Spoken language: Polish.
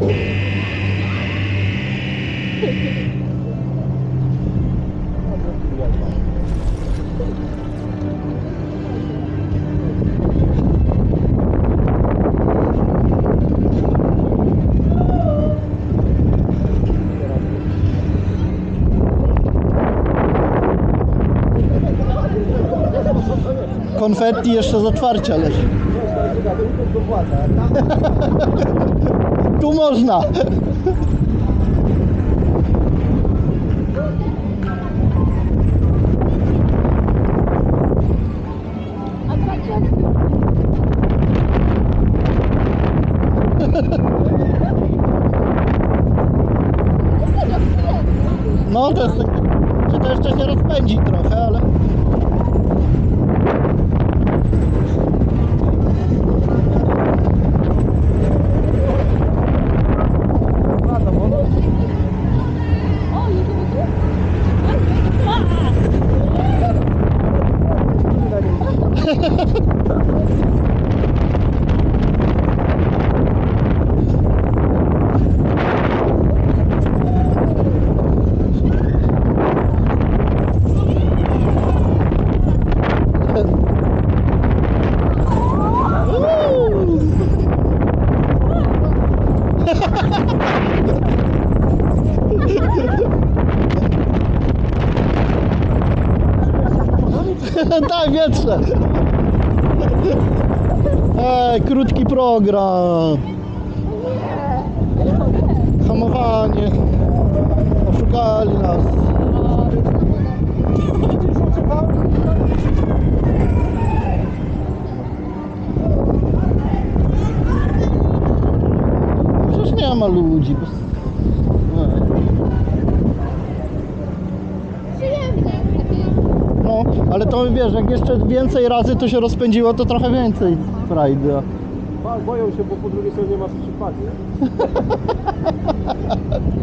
Konfetti jeszcze z otwarcia leży. Tu można. No to jest takie, czy to jeszcze się rozpędzi trochę, ale... Tak, wietrze. Krótki program. Hamowanie. Oszukali nas. Przecież nie ma ludzi. No, ale to wiesz, jak jeszcze więcej razy to się rozpędziło, to trochę więcej frajdy. Boją się, bo po drugiej stronie masz przypadek.